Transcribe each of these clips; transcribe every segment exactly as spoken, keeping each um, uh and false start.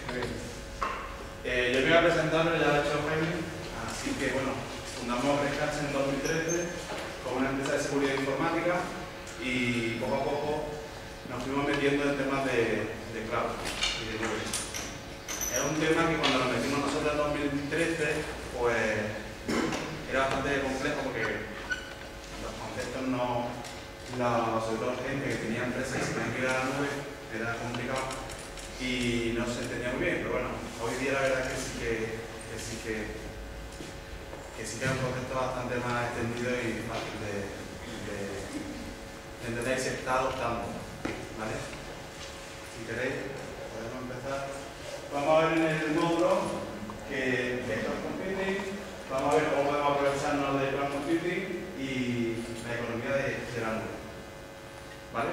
Eh, yo me voy a presentar, pero ya lo ha hecho Jaime, así que bueno, fundamos Red Hat en dos mil trece como una empresa de seguridad informática y poco a poco nos fuimos metiendo en temas de, de cloud y de nube. Es un tema que cuando nos metimos nosotros en dos mil trece, pues era bastante complejo porque los conceptos no, la, sobre todo gente que tenía empresas y se tenían que ir a la nube, era complicado y no se entendía muy bien, pero bueno, hoy día la verdad es que sí que, que sí que, que sí que es un concepto bastante más extendido y fácil de, de, de entender y se está adoptando, ¿vale? Si queréis, podemos empezar. Vamos a ver en el módulo que es Cloud Computing, vamos a ver cómo podemos aprovecharnos de Cloud Computing y la economía de, de la nube, ¿vale?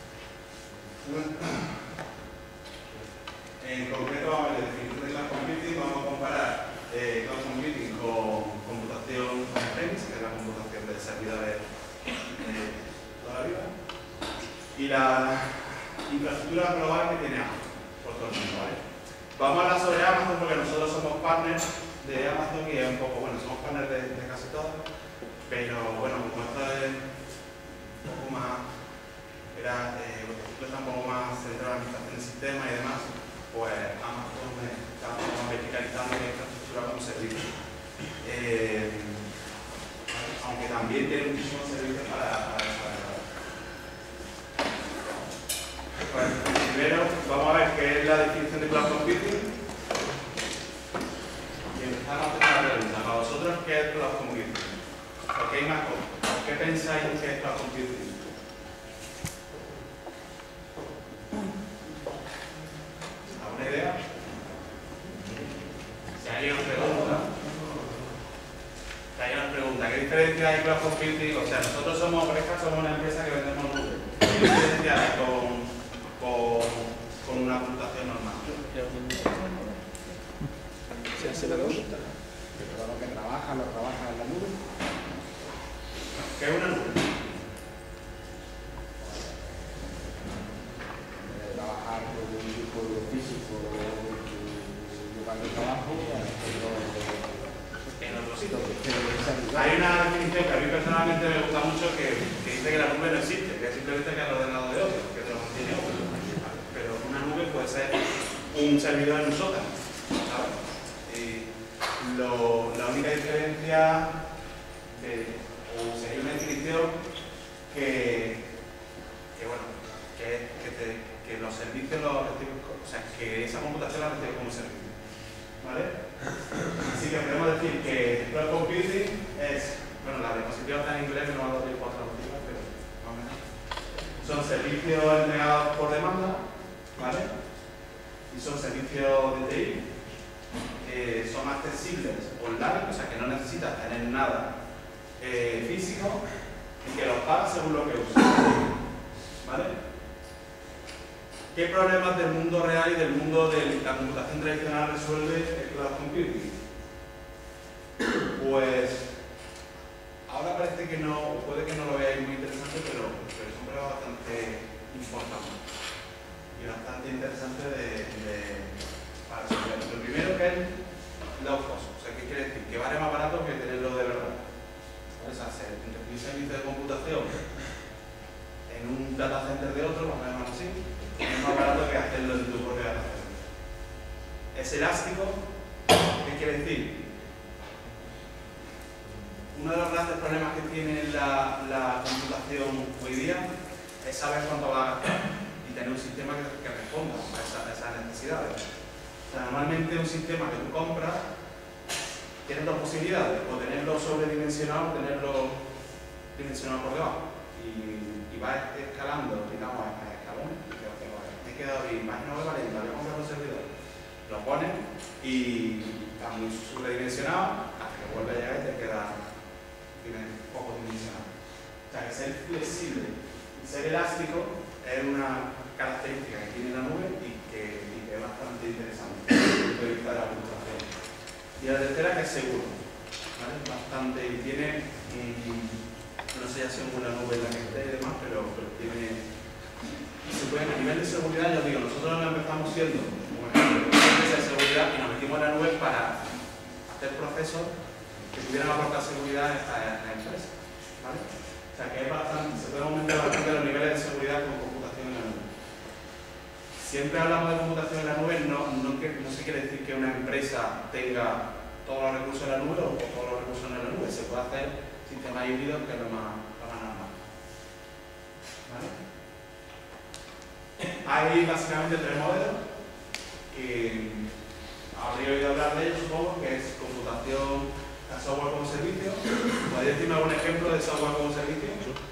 En concreto vamos a ver la definición de Cloud Computing, vamos a comparar eh, Cloud Computing con computación on-premise, que es la computación de servidores de toda la vida, y la infraestructura global que tiene Amazon, por todo el mundo, ¿vale? Vamos a hablar sobre Amazon porque nosotros somos partners de Amazon y es un poco, bueno, somos partners de, de casi todas, pero bueno, como esto es un poco más, era, eh, está un poco más centrado en la administración del sistema y demás, pues Amazon está un poco más verticalizando la infraestructura como servicio. Eh, aunque también tiene muchísimos servicios para, para desarrollar. Pues, primero vamos a ver qué es la definición de Cloud Computing. Y empezamos a hacer una pregunta. Para vosotros, ¿qué es Cloud Computing? ¿Por qué hay más cosas? ¿Qué pensáis que es Cloud Computing? ¿Alguna idea? Si alguien os pregunta, si alguien os pregunta, ¿qué diferencia hay Cloud Computing? O sea, nosotros somos, Red Hat, somos una empresa que vendemos nube. ¿Qué diferencia hay con, con, con una computación normal? Se hace la dos, que todo lo que trabaja, lo trabaja en la nube. ¿Qué es una nube? Trabajar con un grupo físico, tu lugar de trabajo, en otro sitio. Hay una definición que a mí personalmente me gusta mucho que, que dice que la nube no existe, que es simplemente que el ordenador de otro, que te lo mantiene otro. Pero una nube puede ser un servidor en un sótano, ¿sabes? Y lo, la única diferencia de, o sería una definición que, que bueno, que, que, te, que los servicios los recibes, o sea, que esa computación la recibes como servicio, ¿vale? Así que podemos decir que Cloud Computing es, bueno, la diapositiva está en inglés, no va a dar tiempo a traducirla, pero más o menos. Son servicios entregados por demanda, ¿vale? Y son servicios de T I, que son accesibles online, o sea que no necesitas tener nada eh, físico y que los pagas según lo que usas, ¿vale? ¿Qué problemas del mundo real y del mundo de la computación tradicional resuelve el Cloud Computing? Pues ahora parece que no, puede que no lo veáis muy interesante, pero, pero es un problema bastante importante y bastante interesante de, de, para resolver. Lo primero que es low cost, o sea, ¿qué quiere decir? Que vale más barato que tenerlo de verdad. O sea, hacer un servicio de computación en un data center de otro, vamos a llamarlo así, es más barato que hacerlo en tu propia data center. Es elástico, ¿qué quiere decir? Uno de los grandes problemas que tiene la, la computación hoy día es saber cuánto va a gastar y tener un sistema que, que responda a, esa, a esas necesidades. O sea, normalmente un sistema que tú compras tiene dos posibilidades, o tenerlo sobredimensionado o tenerlo dimensionado por debajo. Y, y va escalando, digamos, a escalones. Hay que abrir páginas web, vale, voy a comprar un servidor. Lo pones y está muy sobredimensionado hasta que vuelve a llegar y te queda poco dimensionado. O sea, que ser flexible y ser elástico es una característica que tiene la nube y que, y que es bastante interesante desde el punto de vista de la computación. Y la tercera que es seguro, ¿vale? Bastante, y tiene, mmm, no sé ya según la nube en la que esté y demás, pero, pero tiene, y se puede, a nivel de seguridad, ya os digo, nosotros lo empezamos siendo, como ejemplo, seguridad y nos metimos en la nube para hacer procesos que pudieran aportar seguridad a la empresa, ¿vale? O sea que es bastante, se puede aumentar bastante los niveles de seguridad con computación en la nube. Siempre hablamos de computación en la nube, no, no, que, no se quiere decir que una empresa tenga todos los recursos en la nube o todos los recursos en la nube. Se puede hacer sistemas híbridos, que es lo más, lo más normal, ¿vale? Hay básicamente tres modelos que habría oído hablar de ellos, supongo, que es computación, software como servicio. ¿Podéis decirme algún ejemplo de software como servicio?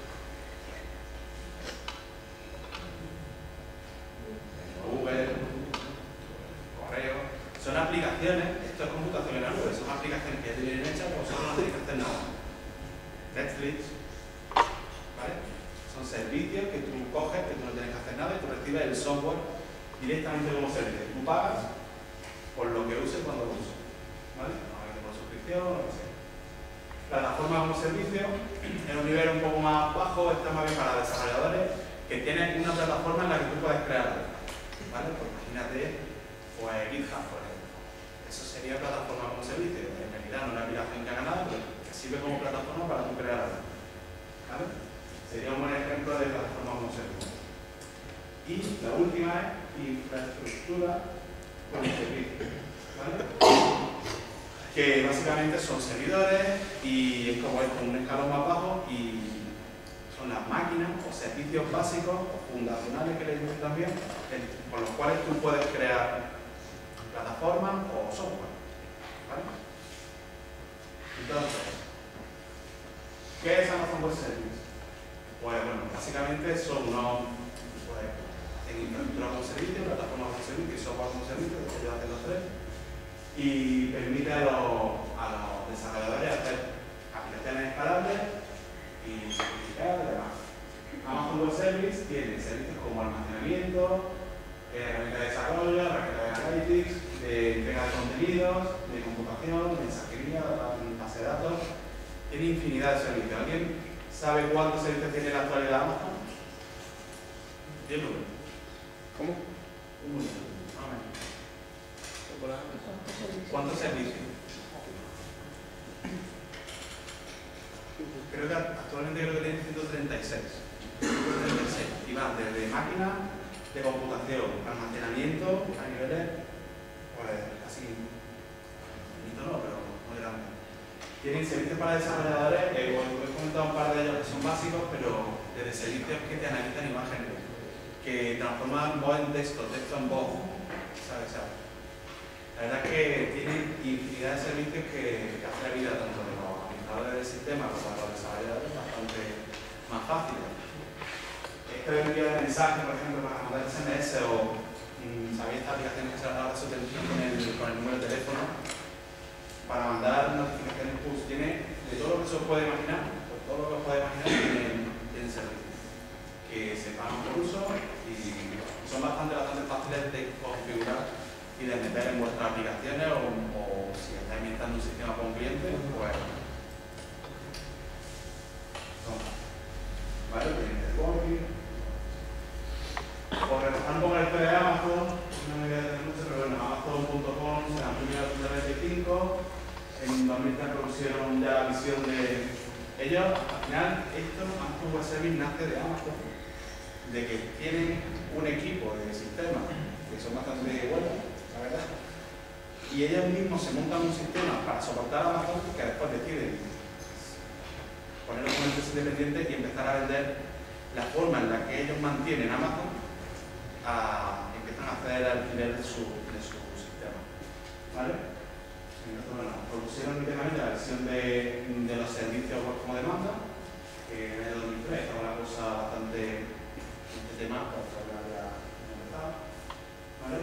Google, correo. Son aplicaciones, esto es computación en la nube, son aplicaciones que ya tienen hechas, pues vosotros no tenéis que hacer nada. Netflix, ¿vale? Son servicios que tú coges, que tú no tienes que hacer nada y tú recibes el software directamente como servicio. Tú pagas por lo que uses cuando lo uses, ¿vale? A veces por suscripción o lo que sea. Plataforma como servicio, en un nivel un poco más bajo, está más bien para desarrolladores que tienen una plataforma en la que tú puedes crear algo, ¿vale? Pues imagínate, pues GitHub, por ejemplo. Eso sería plataforma como servicio. En realidad no es una aplicación que haga nada, pero que sirve como plataforma para tú crear algo, ¿vale? Sería un buen ejemplo de plataforma como servicio. Y la última es infraestructura como servicio, ¿vale? Que básicamente son servidores y es como, es como un escalón más bajo y son las máquinas o servicios básicos o fundacionales que le dicen también, con los cuales tú puedes crear plataformas o software, ¿vale? Entonces, ¿qué es Amazon Web Service? Pues bueno, básicamente son unos, pues, en infraestructura como servicio, plataforma como servicio y software como servicio, que ellos hacen los tres, y permite a los, a los desarrolladores hacer aplicaciones escalables y simplificar y demás. Amazon Web Service tiene servicios como almacenamiento, herramientas de desarrollo, herramientas de analytics, de entrega de contenidos, de computación, mensajería, base de datos. Tiene infinidad de servicios. ¿Alguien sabe cuántos servicios tiene en la actualidad Amazon? ¿Diez números? ¿Cómo? Un número. ¿Cuántos servicios? Creo que actualmente creo que tiene ciento treinta y seis. Y van desde máquinas de computación, almacenamiento a niveles, pues casi infinito no, pero muy grande. Tienen servicios para desarrolladores, que bueno, he comentado un par de ellos que son básicos, pero desde servicios que te analizan imágenes, que transforman voz en texto, texto en voz, ¿sabes? ¿sabes? La verdad es que tienen infinidad de servicios que, que hacen la vida tanto de los administradores del sistema como de los desarrolladores bastante más fácil. Esto de enviar mensajes, por ejemplo, para mandar S M S o mmm, sabéis estas aplicaciones que se ahora se utilizan con el, con el número de teléfono para mandar notificaciones push. Tiene de todo lo que se os puede imaginar, pues todo lo que os puede imaginar tienen, tienen servicios que se pagan por uso y son bastante, bastante fáciles de configurar y de meter en vuestras aplicaciones o, o si estáis inventando un sistema con un cliente, pues son, ¿vale? Tenéis el móvil. Por repasar un poco la historia de Amazon, no me voy a detener mucho, pero bueno, Amazon punto com se lanzó en mil novecientos veinticinco, en dos mil tres propusieron ya la visión de ellos. Al final, esto, Amazon Web Service nace de Amazon, de que tienen un equipo de sistemas que son bastante buenos, la verdad, y ellos mismos se montan un sistema para soportar a Amazon que después deciden ponerlo como empresa independiente y empezar a vender la forma en la que ellos mantienen Amazon, a, empiezan a hacer alquiler de su, de su sistema, ¿vale? Entonces, bueno, propusieron últimamente la versión de, de los servicios web como demanda, que en el dos mil tres era una cosa bastante, este tema, pues que había empezado, ¿vale?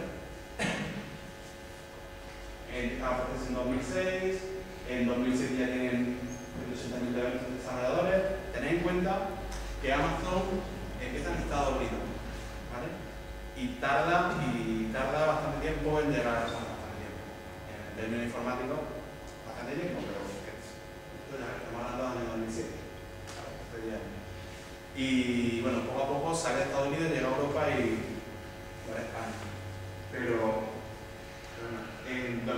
Empezaba a en dos mil seis, en dos mil seis ya tienen ochenta mil desarrolladores. Tened en cuenta que Amazon empieza en Estados Unidos, ¿vale? Y tarda, y tarda bastante tiempo en llegar a bastante tiempo. En el término informático, bastante tiempo, pero esto ya estamos hablando del año dos mil siete. ¿vale? Y bueno, poco a poco sale de Estados Unidos, llega a Europa y ahora España. Pero, pero no.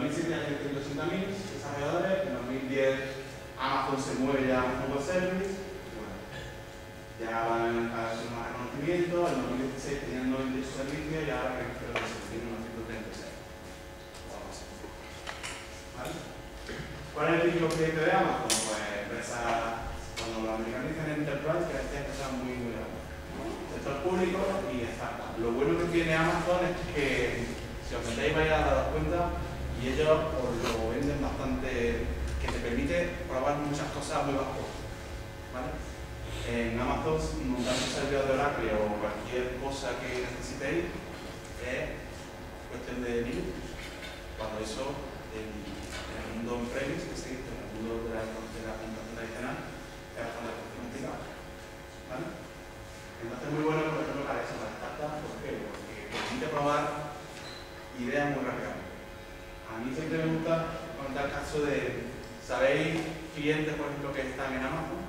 mil siete ya tiene ciento ochenta mil desarrolladores, en dos mil diez Amazon se mueve ya a Web Service, bueno, ya van a hacer más reconocimiento, en dos mil dieciséis tenían noventa y ocho servicios y ahora creo que se tienen unos ciento treinta y seis. ¿Vale? ¿Cuál es el típico proyecto de Amazon? Pues empresa, cuando lo americanizan en Enterprise, que es empresa muy, muy grande. Sector público y startup. Lo bueno que tiene Amazon es que, si os metéis, vais a dar cuenta y ellos os lo venden bastante, que te permite probar muchas cosas muy bajo. ¿Vale? En Amazon, montar un servidor de Oracle o cualquier cosa que necesitéis es cuestión de minutos. Cuando eso, en, en el mundo on-premise, que sí, en el mundo de la, de la computación tradicional, es bastante complicado. ¿Vale? Entonces es muy bueno, por ejemplo, para eso, para startups. ¿Por qué? Porque permite probar ideas muy rápidamente. A mí siempre me gusta contar el caso de, ¿sabéis clientes, por ejemplo, que están en Amazon?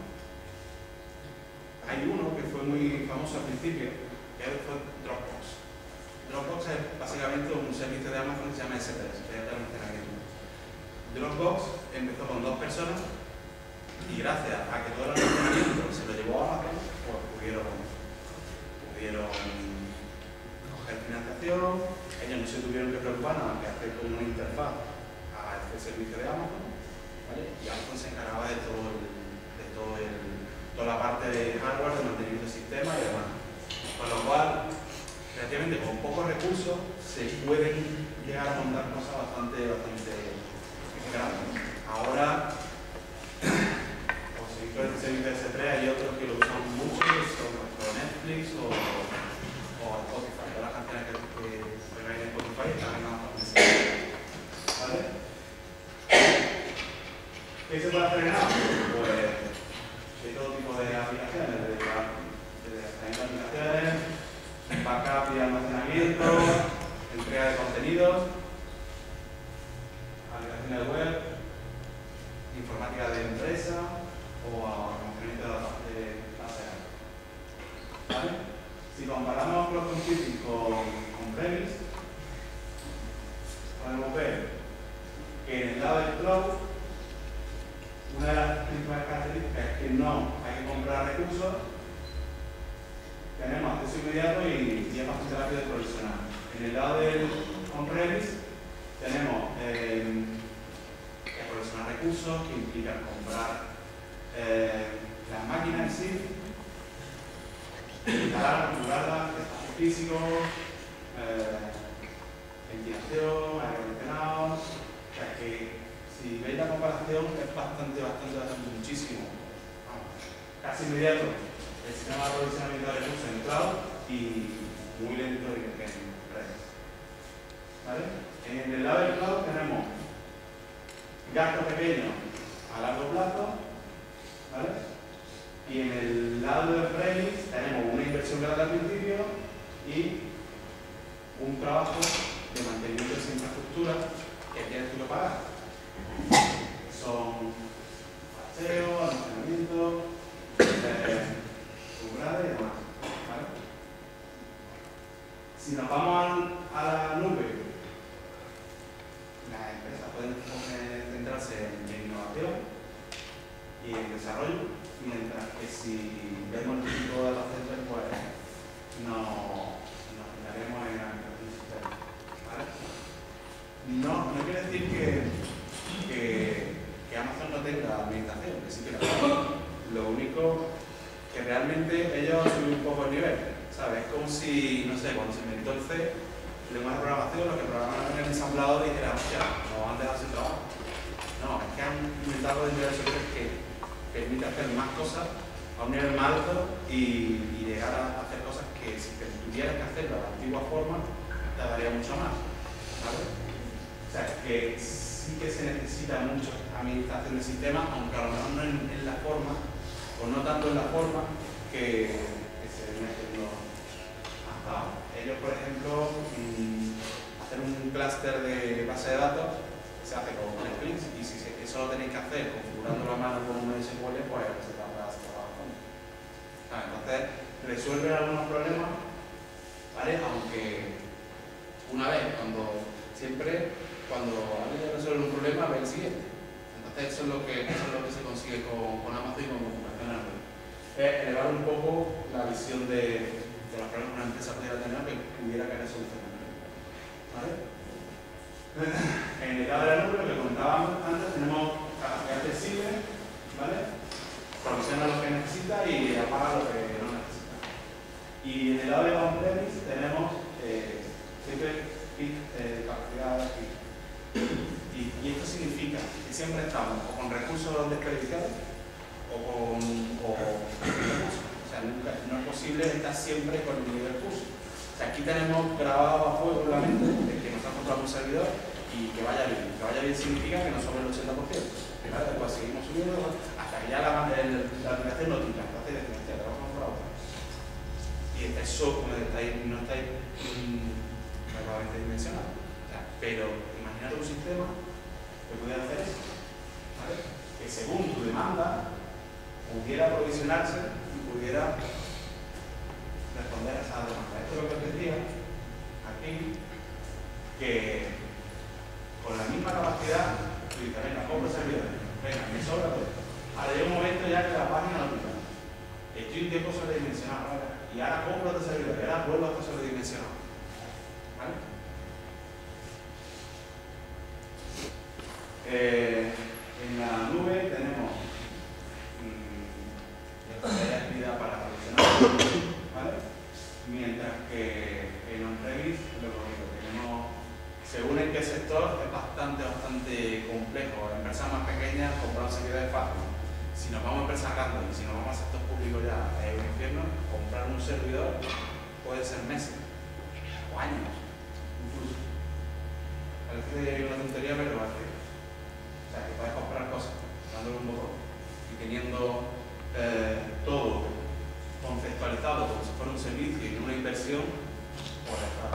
Hay uno que fue muy famoso al principio, que fue Dropbox. Dropbox es básicamente un servicio de Amazon que se llama ese tres, que es de almacenamiento. Dropbox empezó con dos personas y gracias a que todo el almacenamiento se lo llevó a Amazon, pues pudieron, pudieron coger financiación, ellos no se tuvieron que preocupar nada más que hacer como una interfaz a este servicio de Amazon, ¿vale? Y Amazon se encargaba de todo el, de todo el, toda la parte de hardware, de mantenimiento del sistema y demás. Con lo cual, relativamente con pocos recursos se pueden llegar a montar cosas bastante, bastante grandes. Ahora, o si con el servicio de ese tres hay otros que lo usan mucho, que son por Netflix o, o Spotify. Todas las canciones que, que se ven en Spotify están en Amazon. ¿Vale? ¿Qué se puede hacer en Amazon? Pues de todo tipo de aplicaciones, de, de, de aplicaciones, backup y almacenamiento, entrega de contenidos, aplicaciones web, informática de empresa o almacenamiento de base de datos. ¿Vale? Si comparamos Cloud Computing con, con Premise, podemos ver que en el lado del cloud, una de las principales características es que no hay que comprar recursos, tenemos acceso inmediato y, y es bastante rápido de provisionar. En el lado del on-premise tenemos eh, que provisionar recursos que implican comprar eh, las máquinas en sí, instalar, configurarlas, espacios físicos, eh, ventilación, aire acondicionado. O sea que si veis la comparación es bastante, bastante, bastante muchísimo, vamos, casi inmediato el sistema de aprovisionamiento de recursos en el cloud y muy lento en redes. ¿Vale? En el lado del cloud tenemos gastos pequeños a largo plazo, ¿vale? Y en el lado del premise tenemos una inversión grande al principio y un trabajo de mantenimiento de esa infraestructura que tienes tú que pagar. Son parcheo, almacenamiento, eh, y demás. ¿Vale? Si nos vamos a la nube, las empresas pueden centrarse en innovación y en desarrollo, mientras que si vemos el tipo de data center, pues no nos fijaremos en la administración del sistema. ¿Vale? No, no quiere decir que, que, que Amazon no tenga administración, que sí que la tiene. Lo único que realmente ellos suben un poco el nivel, ¿sabes? Es como si, no sé, cuando se inventó el C, el lenguaje de programación, los que programaban en el ensamblador dijeran, hostia, nos van a dejar sin trabajo. No, es que han inventado el nivel superior que permite hacer más cosas a un nivel más alto y, y llegar a hacer cosas que si tuvieras que hacerlo de la antigua forma, te daría mucho más. ¿Vale? O sea, que sí que se necesita mucha administración del sistema, aunque a lo mejor no en, en la forma, o no tanto en la forma que, que se viene haciendo hasta ahora. Ellos, por ejemplo, mmm, hacer un clúster de base de datos se hace con Netflix y si eso lo tenéis que hacer configurando la mano con un S Q L, pues se tarda bastante. Ah, entonces, resuelve algunos problemas, ¿vale? Aunque una vez, cuando siempre, cuando alguien siguiente. Entonces eso es lo que, eso es lo que se consigue con, con Amazon y con computación en la nube. Es elevar un poco la visión de, de los problemas que una empresa pudiera tener que pudiera querer solucionar. ¿Vale? En el lado de la nube, lo que comentábamos antes, tenemos capacidad flexible, ¿vale? Provisiona lo que necesita y apaga lo que no necesita. Y en el lado de on-premise tenemos eh, siempre eh, capacidad fija. Y, y esto significa que siempre estamos o con recursos desperdiciados o con o, recursos. O sea, nunca, no es posible estar siempre con el nivel de recursos. O sea, aquí tenemos grabado a fuego la mente de que nos ha comprado un servidor y que vaya bien. Que vaya bien significa que no sobre el ochenta por ciento. ¿Vale? Después seguimos subiendo hasta que ya la, el, la aplicación no tira, entonces decimos, hostia, vamos por la otra. Y eso como estáis, no estáis mmm, claramente dimensionado. O sea, pero imagínate un sistema que pudiera hacer eso, ¿vale? Que según tu demanda pudiera provisionarse y pudiera responder a esa demanda. Esto es lo que os decía aquí, que con la misma capacidad, tú dices, venga, compro servidores, venga, me sobra todo. Ahora llega un momento ya que la página no tira. Estoy un tiempo sobredimensionado, ¿vale? Y ahora compro otro servidor, y ahora vuelvo a estar sobredimensionado. ¿Vale? Eh, en la nube tenemos mmm, la actividad para provisionar, ¿vale? Mientras que en on-premise lo que tenemos, según en qué sector, es bastante, bastante complejo. En empresas más pequeñas comprar un servidor es fácil. Si nos vamos a empresas grandes y si nos vamos a sector público ya es un infierno, comprar un servidor puede ser meses o años incluso. Parece una tontería, pero es así. O sea, que puedes comprar cosas dándole un botón y teniendo eh, todo conceptualizado como si fuera un servicio y una inversión, pues está.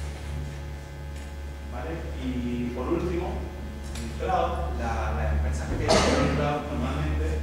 ¿Vale? Y por último, en cloud, las la empresas que tienen cloud normalmente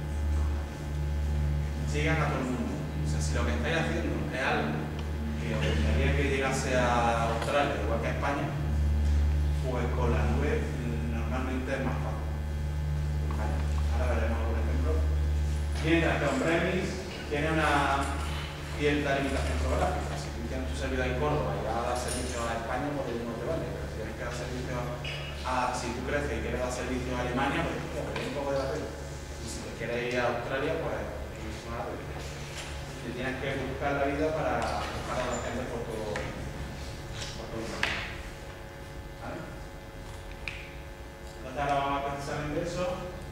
llegan a todo el mundo. O sea, si lo que estáis haciendo es algo que os gustaría que llegase a Australia, igual que a España, pues con la nube normalmente es más fácil. Vale. Ahora veremos algún ejemplo. Mientras que on-premise tiene una cierta limitación geográfica. Si tú tienes tu servidor en Córdoba y vas a dar servicio a España, pues no te vale. Pero si tienes que dar servicio a, si tú creces y quieres dar servicio a Alemania, pues hay un poco de la pena. Y si te quieres ir a Australia, pues te tienes que buscar la vida para buscar a la gente por todo, por todo el mundo. ¿Vale? Entonces ahora vamos a precisamente eso.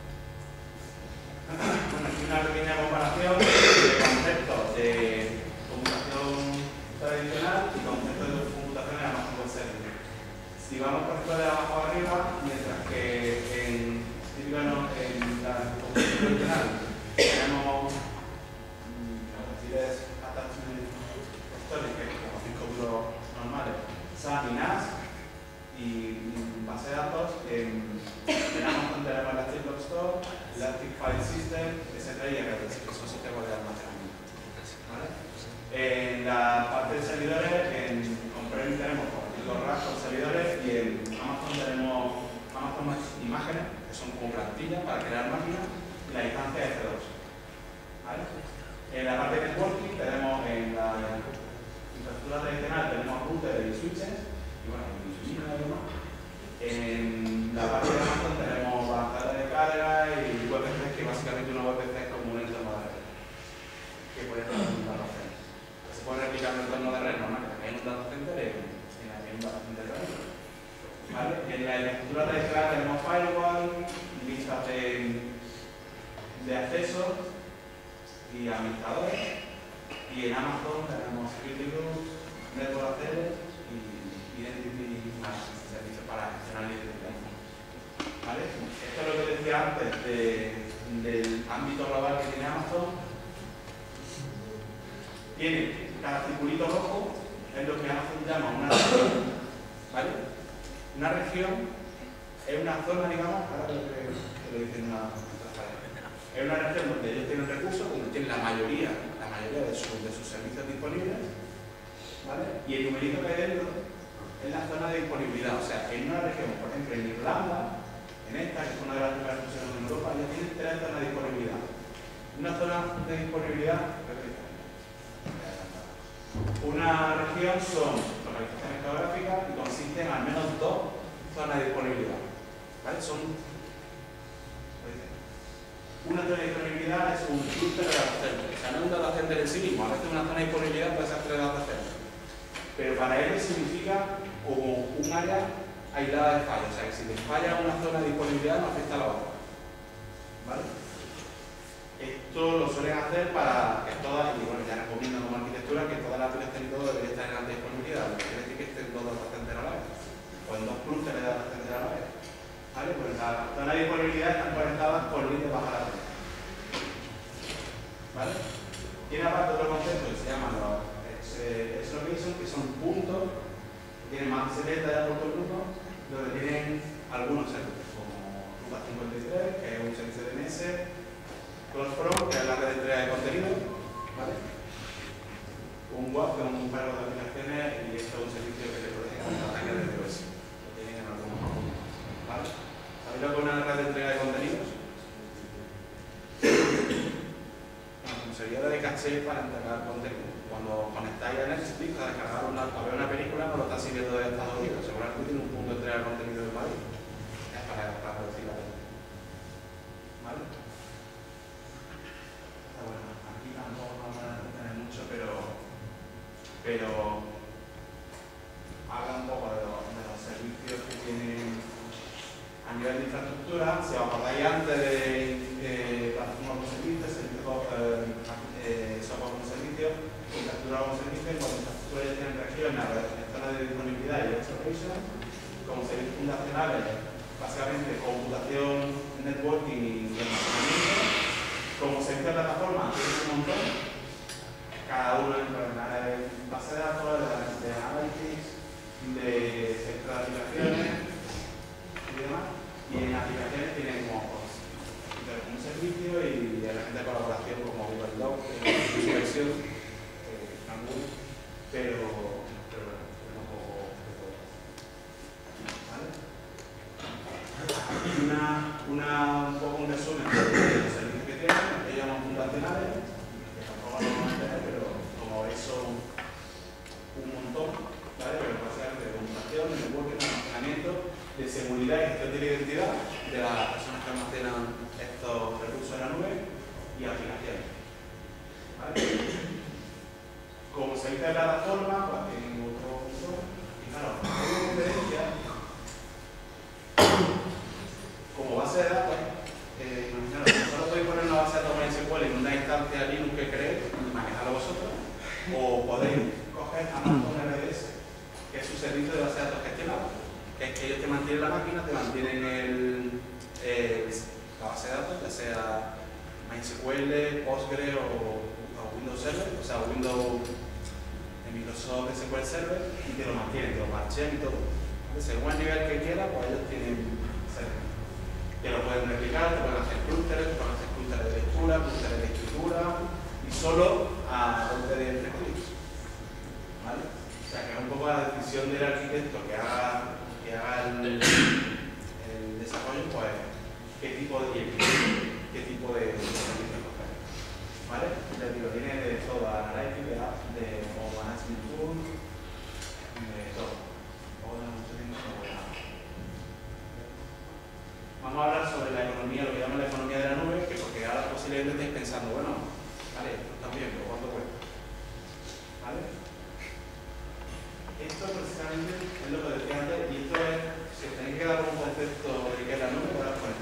Bueno, aquí una pequeña comparación de conceptos de computación tradicional y conceptos de computación en Amazon Web Services. Si vamos por ejemplo de abajo arriba, mientras que en, en la computación tradicional tenemos es attachment histórica, como cinco blocos normales, S A M y N A S, y base de datos, en, en Amazon tenemos Elastic Block Store, Elastic File System, etcétera, y R D S, que son sistemas de almacenamiento. ¿Vale? En la parte de servidores, en on-premise tenemos los racks con servidores, y en Amazon tenemos Amazon Imágenes, que son como plantillas para crear máquinas, y la instancia de C dos. ¿Vale? En la parte de networking tenemos en la infraestructura tradicional tenemos routers y switches y bueno, y switches y demás. En la parte de Amazon tenemos balanceadores de carga y U P C, que básicamente una U P C es como un entorno de red que puede estar en un data center. Se puede replicar un entorno de red normal, que también en un data center en, en un data center de red. ¿Vale? En la infraestructura tradicional tenemos firewall, listas de, de acceso y administradores, y en Amazon tenemos security groups, network access y identity management, servicios para gestionar la identidad. ¿Vale? Esto es lo que decía antes de, del ámbito global que tiene Amazon. Tiene cada circulito rojo, es lo que Amazon llama una región. ¿Vale? Una región es una zona, digamos, ahora lo que te lo dicen una es una región donde ellos tienen recursos, donde tienen la mayoría, la mayoría de, su, de sus servicios disponibles, ¿vale? Y el numerito que hay dentro es la zona de disponibilidad. O sea, en una región, por ejemplo, en Irlanda, En esta, que es una de las primeras fusiones en Europa, ya tienen tres zonas de disponibilidad. Una zona de disponibilidad, una región son localizaciones geográficas y consisten en al menos dos zonas de disponibilidad. ¿Vale? Son una zona de disponibilidad es un clúster de data center. O sea, no es un data center en sí mismo. A veces una zona de disponibilidad puede ser tres data centers. Pero para ellos significa como un área aislada de fallo. O sea, que si te falla una zona de disponibilidad no afecta a la otra. ¿Vale? Esto lo suelen hacer para que todas, y bueno, ya recomiendan como arquitectura que todas las aplicaciones y todo debería estar en alta disponibilidad. Lo que quiere decir que estén dos data centers a la vez. O en dos clústeres de data centers a la vez. ¿Vale? Pues la zona de disponibilidad están conectadas por líneas baja la red. ¿Vale? Tiene aparte otro concepto que se llama los X-Location, que son puntos que tienen más de setenta ya por todo el mundo, donde tienen algunos servicios, como Ruta cincuenta y tres, que es un servicio de D N S, CloudFront, que es la red de entrega de contenido, ¿vale? Un W A F, que es un cargo de aplicaciones, y esto es un servicio que te protege contra ataques de D O S. Lo tienen en algunos puntos, ¿vale? ¿Sabéis lo que es una red de entrega de contenidos? Bueno, sería de caché para entregar contenido. Cuando conectáis a Netflix a descargar una, a ver una película, no lo está siguiendo de Estados Unidos. Seguramente tiene un punto de entrega de contenido de Madrid. Es para, para reducir la red. ¿Vale? Bueno, aquí tampoco vamos a tener mucho, pero, pero habla un poco de los, de los servicios que tienen a nivel de infraestructura. Si os acordáis antes de eh, plataforma como servicio, servicio eh, eh, software como servicio, infraestructura como servicio, cuando infraestructura ya tienen regiones, zonas de disponibilidad y exploration, como servicios fundacionales, básicamente computación, networking y almacenamiento. Como servicio de plataforma, tienen un montón, cada uno en base de datos, de análisis, de sector de aplicaciones y demás. Y en aplicaciones tienen como pues, un servicio y herramientas de colaboración como Google Docs, Supervision, pero, pero bueno, un poco de todo. ¿Vale? Aquí una, una, un poco un resumen de los servicios que tienen. Ellos llaman fundacionales, que tampoco lo vamos a tener, pero como veis son un montón, ¿vale? Pero básicamente de computación, de networking, de almacenamiento, de seguridad y gestión de la identidad de las personas que almacenan estos recursos en la nube y aplicaciones. ¿Vale? Como servicio de plataforma, pues tienen otro uso. Y claro, hay una competencia como base de datos. Eh, imaginaros, solo podéis poner una base de datos MySQL en una instancia Linux que creéis y manejarlo vosotros, o podéis coger Amazon R D S, que es un servicio de base de datos gestionado, que es que ellos te mantienen la máquina, te mantienen el, eh, la base de datos, ya sea MySQL, Postgre o, o Windows Server, o sea, Windows en Microsoft S Q L Server, y te lo mantienen, te lo parchean y todo. ¿Vale? Según el nivel que quieras, pues ellos tienen server. Que lo pueden replicar, te pueden hacer clústeres, te pueden hacer clústeres de lectura, clústeres de escritura, y solo a golpe de entre clics. ¿Vale? O sea, que es un poco la decisión del arquitecto que haga, que haga el, el desarrollo, pues, qué tipo de qué tipo de servicios coger. ¿Vale? Les digo, tiene de todo, Analytics, de Apps, de o Management Tool, de todo. Ahora mucho tiempo no voy a... Vamos a hablar sobre la economía, lo que llaman la economía de la nube, que porque ahora posiblemente estéis pensando, bueno, vale, esto está bien, pero ¿cuánto cuesta? ¿Vale? Esto precisamente es lo que decía antes, y esto es, si os tenéis que dar un concepto de qué es la nube, ahora pues.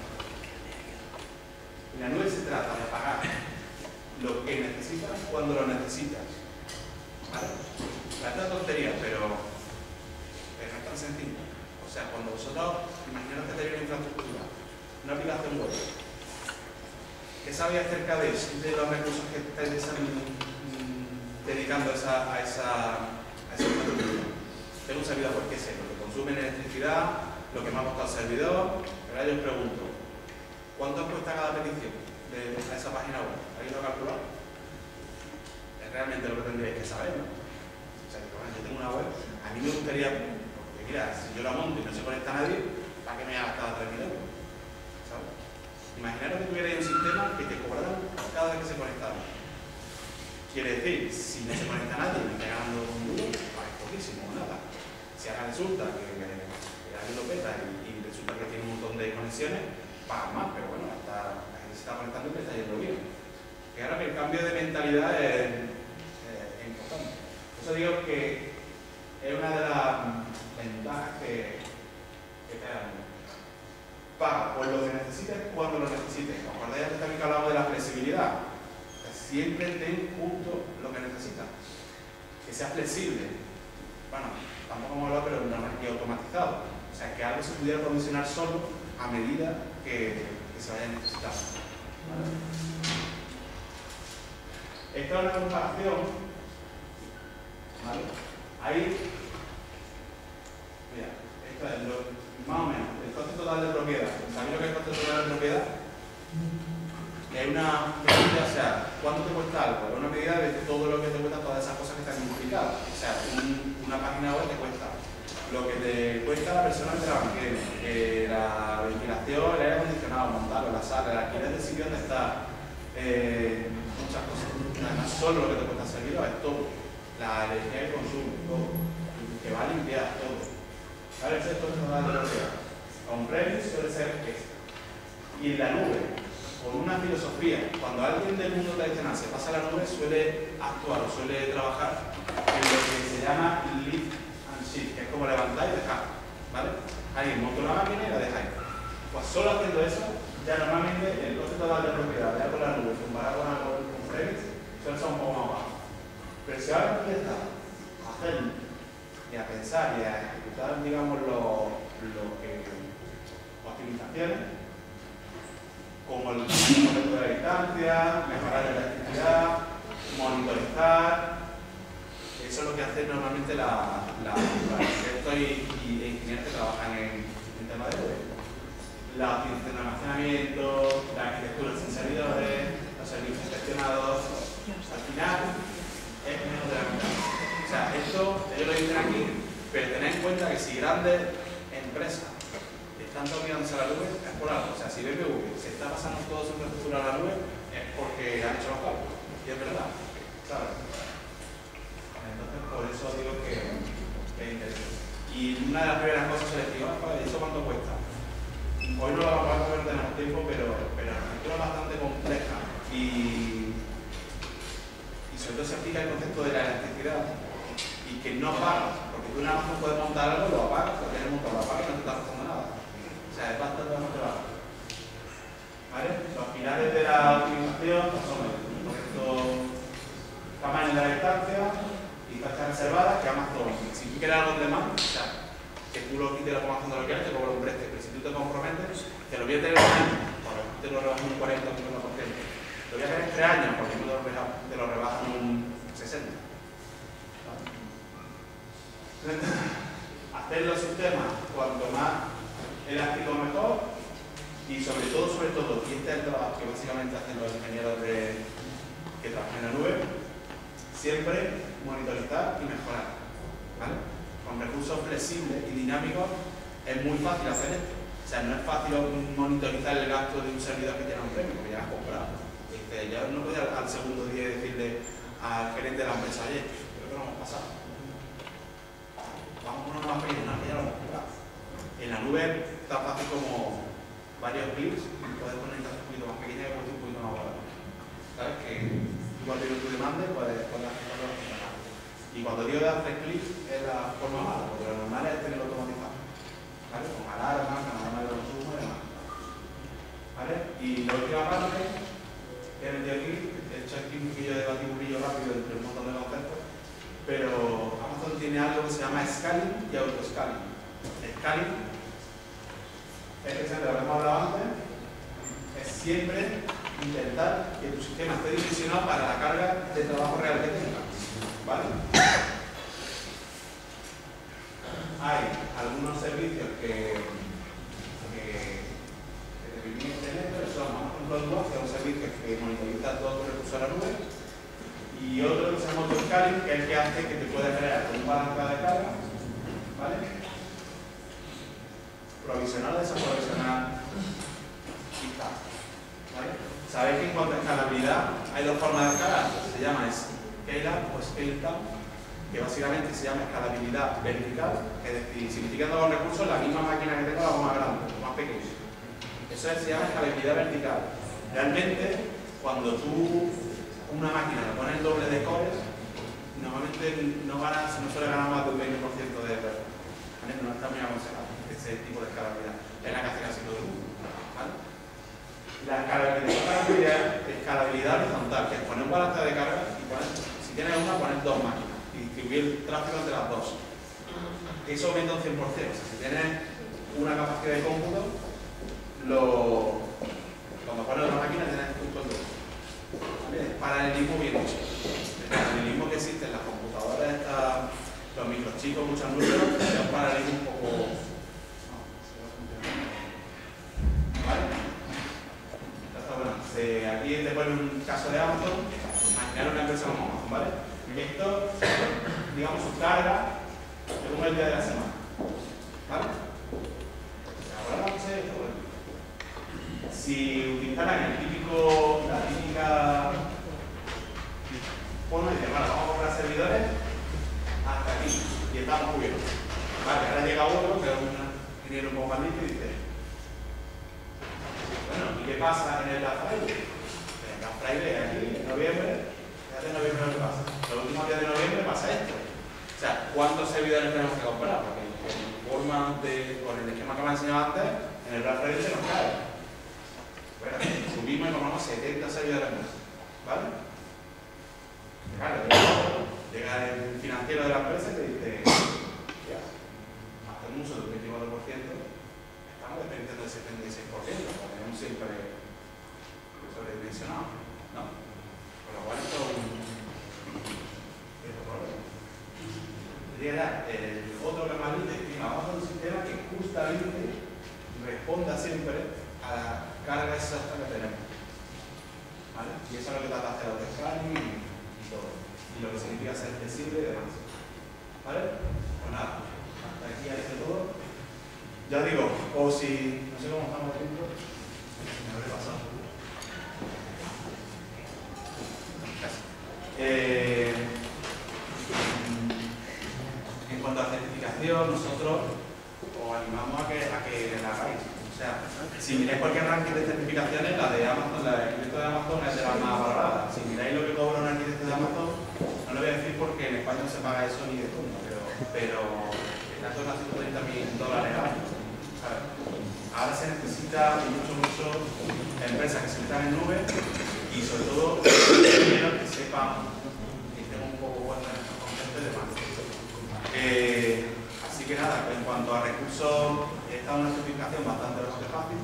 La nube se trata de pagar lo que necesitas cuando lo necesitas. ¿Vale? Parece una tontería, pero, pero no es tan sencillo. O sea, cuando vosotros, imaginaros que tenéis una infraestructura, una aplicación web, ¿qué sabéis acerca de, de los recursos que estáis dedicando a esa, a esa, a esa infraestructura? Tengo un servidor, ¿por qué sé? Lo que consume en electricidad, lo que me ha costado el servidor, pero ahora yo os pregunto, ¿cuánto cuesta cada petición de, de esa página web? ¿Habéis lo calculado? Es realmente lo que tendríais que saber, ¿no? O sea, que bueno, yo tengo una web, a mí me gustaría, porque mira, si yo la monto y no se conecta a nadie, ¿para qué me ha gastado tres mil euros? ¿sabes? Imaginaros que tuvierais un sistema que te cobrara cada vez que se conectaba. Quiere decir, si no se conecta nadie y me está ganando un duro, pues poquísimo o nada. Si ahora resulta que, que, que alguien lo peta y, y resulta que tiene un montón de conexiones, pagan más, pero bueno, hasta la gente se está conectando y te está yendo bien. Que ahora que el cambio de mentalidad es, es, es importante. Por eso digo que es una de las ventajas que, que te dan. Paga por lo que necesites cuando lo necesites. ¿Os acordáis antes también que hablamos de la flexibilidad? Siempre ten justo lo que necesitas. Que sea flexible. Bueno, tampoco hemos hablado, pero no es automatizado. O sea, que algo se pudiera provisionar solo a medida que, que se vaya necesitando. ¿Vale? Esta es una comparación. ¿Vale? Ahí, mira, esto es lo, más o menos el coste total de propiedad. ¿Sabéis lo que es el coste total de propiedad? Que es una medida, o sea, ¿cuánto te cuesta algo? Es una medida de todo lo que te cuesta, todas esas cosas que están multiplicadas. O sea, un, una página web te cuesta lo que te cuesta la persona que te la mantiene, eh, la ventilación, el aire acondicionado, montarlo, la sala, el alquiler del sitio donde está, eh, muchas cosas. Además, solo lo que te cuesta el servidor es todo. La energía que consume, todo. Que va a limpiar, todo. ¿Vale? Ese es todo el total de propiedad. On-premise suele ser esto. Y en la nube, con una filosofía, cuando alguien del mundo tradicional se pasa a la nube, suele actuar o suele trabajar en lo que se llama lift and shift, que es como levantar y dejar, ¿vale? Alguien monta una máquina y la dejáis. Pues solo haciendo eso, ya normalmente el coste total de propiedad de algo en la nube comparado con algo con premise suele ser un poco más bajo. Pero si ahora empieza a hacer y a pensar y a ejecutar, digamos, lo, lo que optimizaciones, como el manejo de la distancia, mejorar la elasticidad, monitorizar. Eso es lo que hace normalmente la, la, la arquitectos y, y ingenieros que trabajan en, en temas de web. La optimización de almacenamiento, la arquitectura sin servidores, los servicios gestionados. Al final es menos de la mitad. O sea, esto ellos lo dicen aquí, pero tened en cuenta que si grandes empresas están dominándose a la nube, es por algo. O sea, si B M W se está pasando toda su infraestructura a la nube, es porque han hecho los cálculos. Y es verdad, ¿sabes? Entonces, por eso digo que, que es interesante. Y una de las primeras cosas selectivas, ¿vale? ¿Eso cuánto cuesta? Hoy no lo vamos a ver, tenemos tiempo, pero, pero la arquitectura es bastante compleja. Y, y sobre todo se aplica el concepto de la elasticidad y que no apaga. Porque tú nada más no puedes montar algo, lo apagas, lo tienes montado, lo apagas y no te está pasando nada. O sea, es bastante, bastante bajo. ¿Vale? Los pilares de la optimización son el concepto tamaño de la distancia, distancia reservada, que Amazon, si tú quieres algo de más, o sea, que tú lo quites y lo pongas cuando lo quieras, te cobra un precio. Pero si tú te comprometes, te lo voy a tener un año, por lo menos te lo rebajan un cuarenta o un cincuenta por ciento. Lo voy a tener tres años, porque no te lo rebajan un sesenta por ciento. Hacer los sistemas cuanto más elástico mejor y sobre todo, sobre todo, y este es el trabajo que básicamente hacen los ingenieros de, que trabajan en la nube, siempre monitorizar y mejorar, ¿vale? Con recursos flexibles y dinámicos es muy fácil hacer esto. O sea, no es fácil monitorizar el gasto de un servidor que tiene un premio, que ya has comprado. Este, ya no puedes al, al segundo día decirle al gerente de la empresa, oye, creo que no hemos pasado. Vamos con una más pequeña, que ya lo hemos comprado. En la nube está fácil como varios clips y puedes poner un poquito más pequeña y un poquito más barato. ¿Sabes? Que igual que tú demandes, puedes poner hacerlo. Y cuando digo de hacer clips es la forma mala, porque lo normal es tenerlo automatizado. ¿Vale? Con alarmas, con alarmas de consumo y demás. ¿Vale? Y la última parte que he metido aquí, he hecho aquí un poquillo de batiburrillo rápido entre un montón de conceptos, pero Amazon tiene algo que se llama scaling y auto-scaling. Scaling es precisamente lo que hemos hablado antes, es siempre intentar que tu sistema esté dimensionado para la carga de trabajo real que tenga. ¿Vale? Hay algunos servicios que, que, que te permiten tener, pero son Amazon CloudWatch, que es un servicio que monitoriza todos tus recursos a la nube, y otro que se llama auto-scaling, que es el que hace que te pueda crear un balance de carga, ¿vale? Provisional o desaprovisional está. ¿Vale? Sabéis que en cuanto a escalabilidad hay dos formas de escalar, se llama scale up o scale down, que básicamente se llama escalabilidad vertical, es decir, simplificando los recursos, la misma máquina que tengo la hago más grande, más pequeña. Eso es, se llama escalabilidad vertical. Realmente, cuando tú una máquina le pones el doble de cores, normalmente no, ganas, no suele ganar más de un veinte por ciento de error. No está muy aconsejado ese tipo de escalabilidad. Es la que hace casi todo el mundo. ¿Vale? La escalabilidad, escalabilidad horizontal, que es poner un balance de carga y poner, si tienes una, poner dos máquinas y distribuir el tráfico entre las dos. Eso aumenta un cien por cien. O sea, si tienes una capacidad de cómputo, lo, cuando pones una máquina tienes justo el doble. ¿Vale? Paralelismo bien hecho. El paralelismo que existe en las computadoras, esta, los microchicos, muchos números, es un paralelismo un poco. ¿Vale? Bueno, se, aquí te pone un caso de Amazon, imaginar una empresa como Amazon, ¿vale? Esto, digamos, su carga según el día de la semana, ¿vale? Ahora vamos a hacer esto, bueno. Si utilizaran el típico, la típica, bueno, dice, vale, vamos a comprar servidores hasta aquí, y estamos cubiertos. Vale, ahora llega otro, que es un ingeniero un poco más listo, y dice, bueno, ¿y qué pasa en el Black Friday? En el Black Friday, aquí, en noviembre, fíjate en noviembre lo que pasa. Los últimos días de noviembre pasa esto. O sea, ¿cuántos servidores tenemos que comprar? Porque en forma de, con el esquema que me ha enseñado antes, en el Black Friday se nos cae. Bueno, subimos y compramos setenta servidores más. ¿Vale? Claro, llega el financiero de la empresa y te dice, ya, hasta un uso del veinticuatro por ciento. Estamos dependiendo del setenta y seis por ciento, como tenemos siempre sobredimensionado, ¿no? Con lo cual esto es un problema. El otro que más dice, vamos a un sistema que justamente responda siempre a la carga exacta que tenemos. ¿Vale? Y eso es lo que trata de hacer el scanning y, y todo. Y lo que significa ser flexible y demás. ¿Vale? Pues nada, hasta aquí ya hice todo. Ya digo, o si, no sé cómo estamos de tiempo, me habré pasado. Eh, en cuanto a la certificación, nosotros os animamos a que, a que la hagáis. O sea, si miráis cualquier ranking de certificaciones, la de Amazon, la de arquitecto de Amazon es de las más valoradas. Si miráis lo que cobra un arquitecto de Amazon, no lo voy a decir porque en España no se paga eso ni de turno, pero, pero está en torno a ciento treinta mil dólares al año. Ahora se necesita mucho, mucho empresas que se metan en nube y sobre todo que sepan que estén un poco buenas en estos conceptos de más. Eh, así que nada, en cuanto a recursos, esta es una certificación bastante, bastante fácil.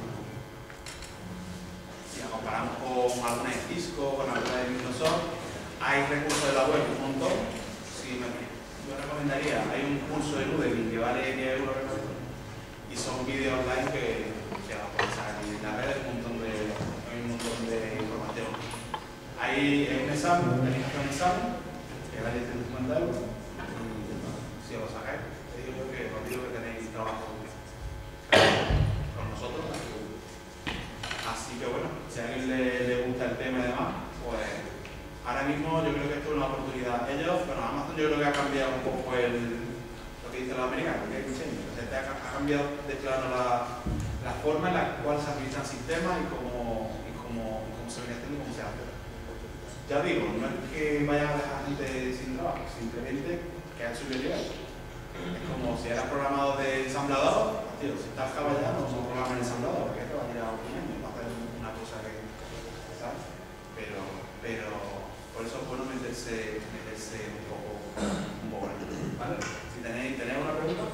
Si la comparamos con alguna de Cisco, con alguna de Microsoft, hay recursos de la web un montón. Si me, yo recomendaría, hay un curso de Udemy que vale diez euros y son vídeos online que, que los puedes sacar en la red, un montón de, hay un montón de información. Hay un examen, eliges un examen, que vale ciento cincuenta euros, y si os lo sacáis, te digo que os digo que tenéis trabajo con nosotros. Así que bueno, si a alguien le, le gusta el tema y demás, pues ahora mismo yo creo que esto es una oportunidad. Ellos, bueno, Amazon yo creo que ha cambiado un poco el, lo que dicen los americanos, que hay diseño. Ha cambiado de plano la, la forma en la cual se administran sistemas y cómo, y cómo, y cómo se viene haciendo y cómo se hace. Ya digo, no es que vayan a dejar gente sin trabajo, simplemente que han subido el nivel. Es como si eras programador de ensamblador, tío, si estás caballado, no programas en ensamblador, porque esto va a tirar un año para hacer una cosa que, ¿sabes? Pero, pero por eso es bueno meterse, meterse un poco, un poco en esto, ¿vale? Si tenéis, ¿tenéis una pregunta?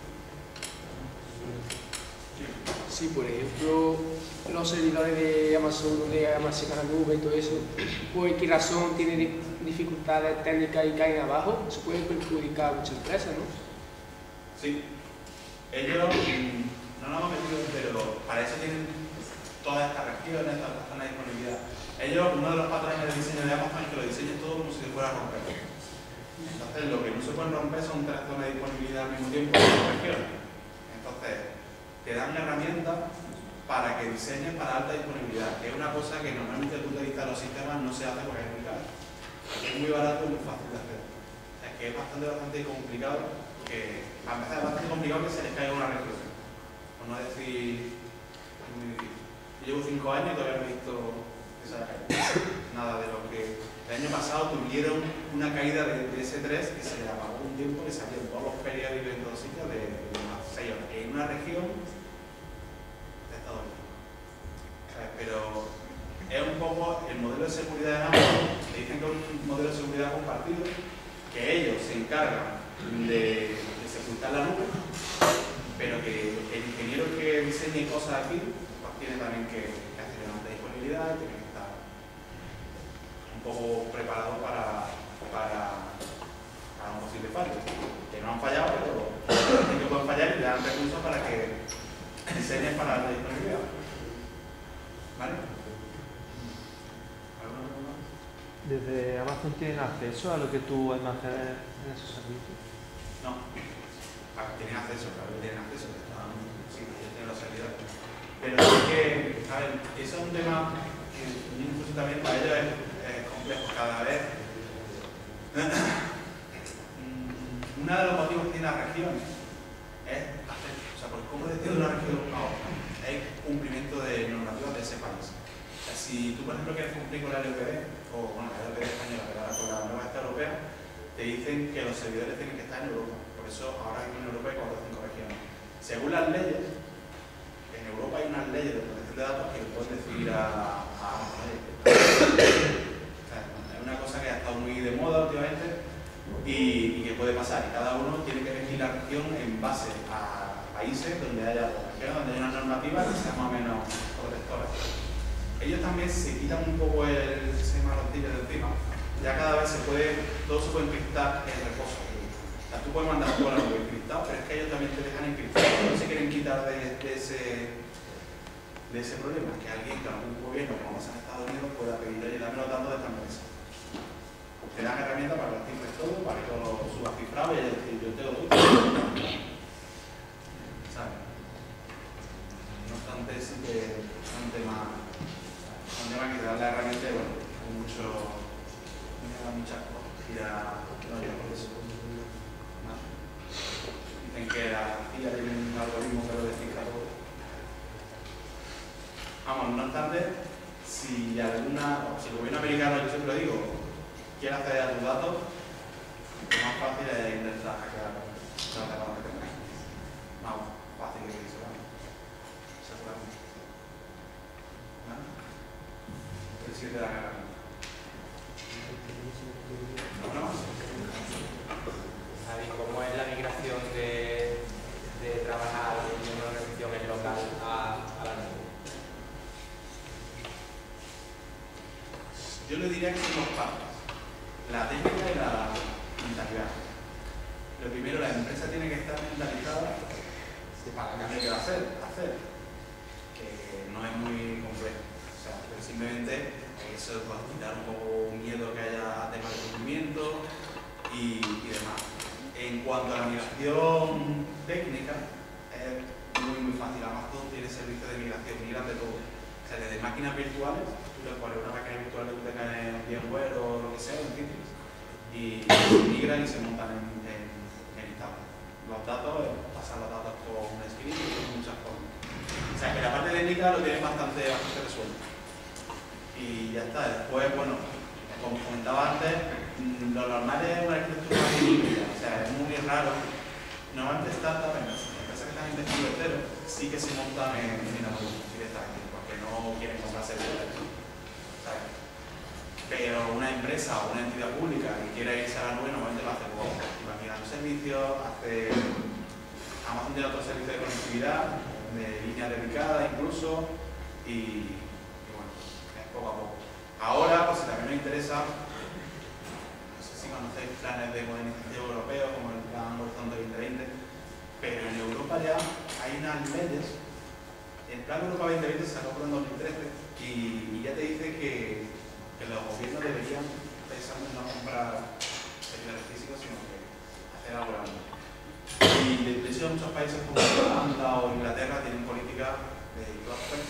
Sí, por ejemplo, los servidores de Amazon, donde almacenan la nube y todo eso, ¿por qué razón tienen dificultades técnicas y caen abajo? Se puede perjudicar a muchas empresas, ¿no? Sí. Ellos no nos hemos metido, pero para eso tienen todas estas regiones, todas estas zonas de disponibilidad. Ellos, uno de los patrones del diseño de Amazon es que lo diseñen todo como si se fuera a romper. Entonces, lo que no se pueden romper son tres zonas de disponibilidad al mismo tiempo en las regiones. Entonces, te dan herramientas para que diseñes para alta disponibilidad, que es una cosa que normalmente desde el punto de vista de los sistemas no se hace porque es muy caro. Es muy barato y muy fácil de hacer. Es que es bastante, bastante complicado, que a veces es bastante complicado que se les caiga una región. Por no decir, es muy difícil. Yo llevo cinco años y todavía no he visto esa caída. Nada de lo que el año pasado tuvieron una caída de, de ese tres que se le apagó un tiempo que salió en todos los periódicos y en todos los sitios de, de unas seis horas. En una región de Estados Unidos. ¿Sabes? Pero es un poco el modelo de seguridad de Amazon, que dicen que es un modelo de seguridad compartido, que ellos se encargan de, de sepultar la nube, pero que el ingeniero que diseñe cosas aquí pues tiene también que, que hacer una alta disponibilidad, tiene que estar un poco preparado para, para, para un posible fallo. Que no han fallado, pero que pueden fallar y le dan recursos para que diseñen para alta disponibilidad. ¿Vale? ¿Desde Amazon tienen acceso a lo que tú almacenas en esos servicios? No. Ah, tienen acceso, claro que tienen acceso. Están, sí, ellos tienen los servidores. Pero es que, a ver, eso es un tema que incluso también para ellos es, es complejo. Cada vez. Uno de los motivos que tiene las regiones es hacer, o sea, por cómo decide una región a otra, es cumplimiento de normativas de ese país. O sea, si tú, por ejemplo, quieres cumplir con la L P D, o bueno, la L P D española, pero ahora con la nueva esta europea, te dicen que los servidores tienen que estar en Europa. Por eso ahora en Europa hay cuatro o cinco regiones. Según las leyes, en Europa hay unas leyes de protección de datos que pueden decir a, a, a o sea, es una cosa que ha estado muy de moda últimamente y, y que puede pasar. Y cada uno tiene que elegir la región en base a países donde haya regiones, donde haya una normativa que sea más o menos protectora. Ellos también se quitan un poco el sistema de de encima. Ya cada vez se puede, todo se puede encriptar en reposo. O sea, tú puedes mandar todo a la web encriptado, pero es que ellos también te dejan encriptar. No se quieren quitar de, de, ese, de ese problema, que alguien, que algún gobierno, como pasa en Estados Unidos, pueda pedirle dame los datos de esta empresa. Te dan herramientas para que lo cifres todo, para que todo lo subas cifrado y decir, yo tengo todo. ¿Sabes? No obstante, sí que es un tema. Un tema que te da la herramienta y bueno, hay mucho, me da muchas cosas y ya no llego por eso. ¿No? Dicen que la C I A tiene un algoritmo que lo descifra todo. Vamos, no obstante, si alguna, si el gobierno americano, yo siempre lo digo, quiere acceder a tus datos, lo más fácil es intentar hackear los datos que tengas. Más fácil que eso, ¿no? Seguramente. ¿No? Sí te da ganas. ¿No más? Javi, ¿cómo es la migración de, de trabajar en una organización en local a, a la nube? Yo le diría que son dos partes, la técnica y la mentalidad. Lo primero, la empresa tiene que estar mentalizada para cambiar qué va a hacer, hacer, que no es muy complejo. O sea, pero simplemente eso va a quitar un poco un miedo que haya a temas de cumplimiento y, y demás. En cuanto a la migración técnica, es muy muy fácil. Amazon tiene servicios de migración, migran de todo. O sea, desde máquinas virtuales, tú le pones una máquina virtual que tú tengas en VMware o lo que sea, en Citrix, y migran y se montan en, en, en Instagram. Los datos, pasan los datos por un script y por muchas formas. O sea, que la parte técnica lo tienen bastante, bastante resuelto. Y ya está. Después, bueno, como comentaba antes, lo normal es una arquitectura híbrida. O sea, es muy raro. Normalmente startups, empresas que están en desde cero, sí que se montan en, en la nube directamente, porque no quieren comprar servidores. ¿Sabes? Pero una empresa o una entidad pública que quiera irse a la nube normalmente lo hace por imaginar un servicio, hace Amazon tiene otro servicio de conectividad, de línea dedicada incluso, y, y bueno, es poco a poco. Ahora, pues si también nos interesa, no sé si conocéis planes de modernización europeos como el Plan Horizonte veinte veinte, pero en Europa ya hay unas leyes. El Plan Europa veinte veinte se sacó por en dos mil trece y, y ya te dice que, que los gobiernos deberían pensar en no comprar servidores físicos, sino que hacer algo grande. Y de hecho muchos países como Holanda o Inglaterra tienen políticas de cloud first,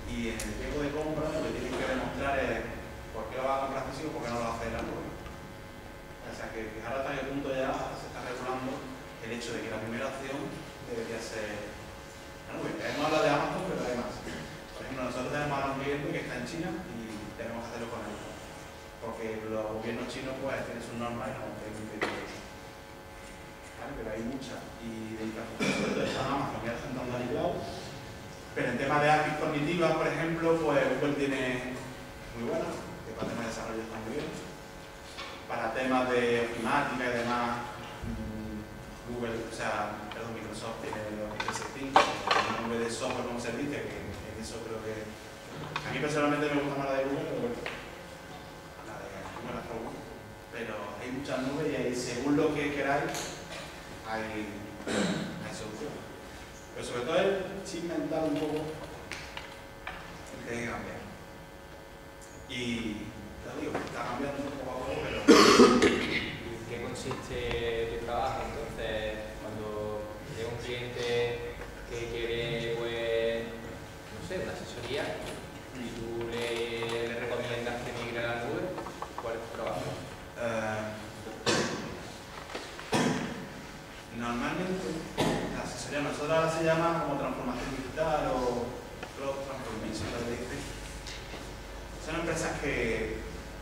Y en el tiempo de compra lo que tienen que demostrar es por qué lo va a comprar físico y por qué no lo va a hacer en la nube. O sea que fijaros hasta qué punto ya se está regulando el hecho de que la primera opción debería ser la nube. Hemos hablado de Amazon, pero hay más. Por ejemplo, nosotros tenemos a un cliente que está en China y tenemos que hacerlo con él. Porque los gobiernos chinos pues tienen sus normas y no tienen que ¿vale? Pero hay muchas. Y de infraestructura está Amazon que está entrando al cloud. Pero en temas de A P I cognitivas, por ejemplo, pues Google tiene muy buena, que para temas de desarrollo está muy bien. Para temas de ofimática y demás, Google, o sea, perdón, Microsoft tiene los Office trescientos sesenta y cinco, una nube de software como servicio, que en eso creo que a mí personalmente me gusta más la de Google, pero bueno, la de Google la Google. Pero hay muchas nubes y hay, según lo que queráis, hay, hay soluciones. Pero sobre todo el chip mental un poco el que hay que cambiar. Y te digo, está cambiando un poco a poco, pero ¿en qué consiste tu trabajo? Entonces, cuando llega un cliente que quiere, pues, no sé, una asesoría y tú le, le recomiendas que migre a la nube, ¿cuál es tu trabajo? Uh, normalmente la asesoría nosotros ahora se llama como transformación digital o cloud transformation, lo que dice. Son empresas que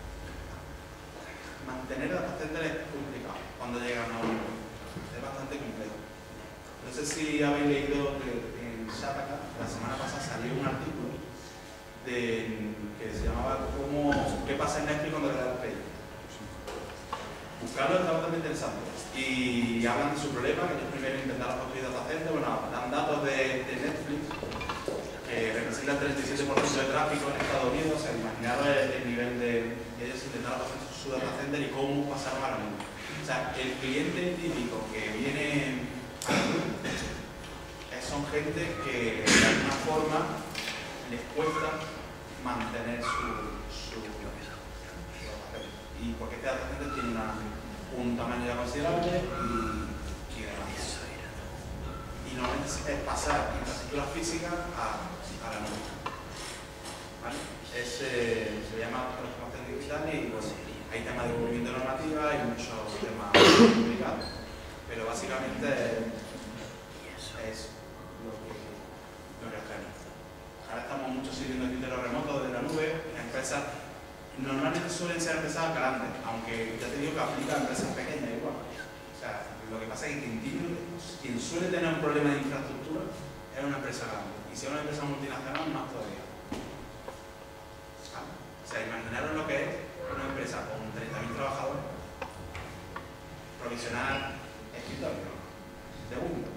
mantener a los pacientes es complicado cuando llegan a un es bastante complejo. No sé si habéis leído que en Shataka la semana pasada salió un artículo de, que se llamaba cómo, ¿qué pasa en Netflix cuando le das play? Buscarlo está bastante interesante y hablan de su problema, que ellos primero intentaron construir data center, bueno, dan datos de, de Netflix que representan el treinta y siete por ciento de tráfico en Estados Unidos, o sea, imaginaros el, el nivel de ellos intentaron hacer su data center y cómo pasaron a la nube. O sea, el cliente típico que viene a la nube son gente que de alguna forma les cuesta mantener su, su, su y porque este data center tiene una, un tamaño ya considerable y, y demás. Y normalmente es pasar infraestructura física a, a la nube. ¿Vale? Es, eh, se llama transformación digital y bueno, hay temas de cumplimiento de normativa, hay muchos temas complicados, pero básicamente es lo que, lo que hacemos. Ahora estamos muchos sirviendo el título remoto de la nube, las empresas normalmente suelen ser empresas grandes, aunque ya te digo que aplica a empresas pequeñas igual. O sea, lo que pasa es que quien, tiene, quien suele tener un problema de infraestructura es una empresa grande, y si es una empresa multinacional, más todavía. ¿Vale? O sea, imaginaros lo que es una empresa con treinta mil trabajadores, provisionar escritorio de Windows,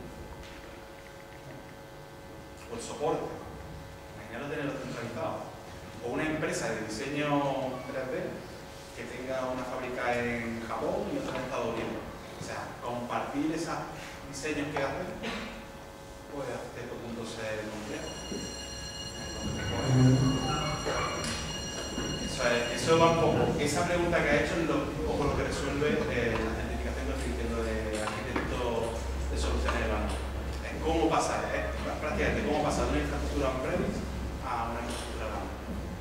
o el soporte, imaginaros tenerlo centralizado, o una empresa de diseño tres D que tenga una fábrica en Japón y otra en Estados Unidos. O sea, compartir esos diseños que hacen puede hasta cierto punto ser complejo. Eso, es, eso va un poco, esa pregunta que ha hecho es lo, un poco lo que resuelve eh, la certificación que estoy diciendo de arquitecto de soluciones de banda. Es cómo pasar, es prácticamente cómo pasar de una infraestructura on-premise a una infraestructura banda.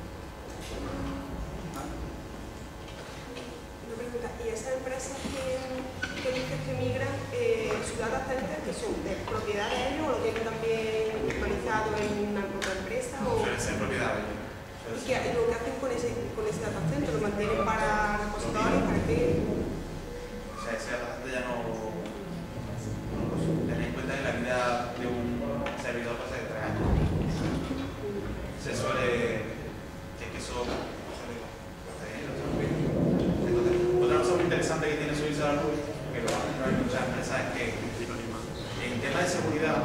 Una pregunta, ¿y esas empresas que, que dices que migran, eh, su data center, que son de propiedad de ellos o lo tienen también localizado en una otra empresa? O suele ser propiedad de ellos. ¿Y qué, lo que hacen con ese, con ese data center? ¿Lo mantienen para repositorios? ¿Para qué? O sea, ese data center ya no, no lo suele tener en cuenta en la vida de un servidor pasa de tres años. Se suele, que es que eso otra cosa muy interesante que tiene subirse a la nube, que lo hacen hay muchas empresas, es que en tema de seguridad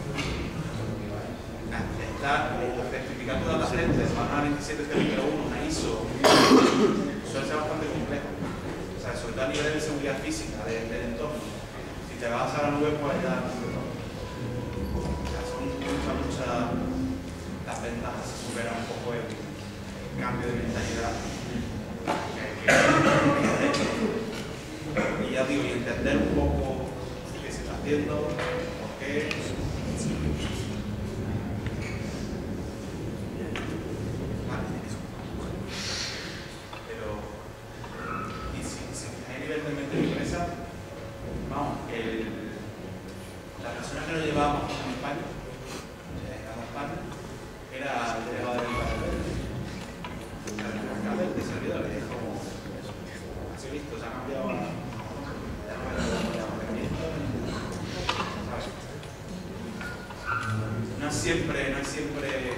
está el certificado de data center, una veintisiete cero uno, una I S O, suele ser bastante complejo. O sea, sobre todo a nivel de seguridad física del, del entorno. Si te vas a la nube, pues ya o sea, son muchas, muchas las ventajas, se supera un poco el, el cambio de mentalidad. Y ya digo, y entender un poco qué se está haciendo, por qué. vamos, el, la persona que lo llevábamos en España, a España, era el delegado del alcalde de servidores, es como así visto, se ha cambiado a no es siempre, no es siempre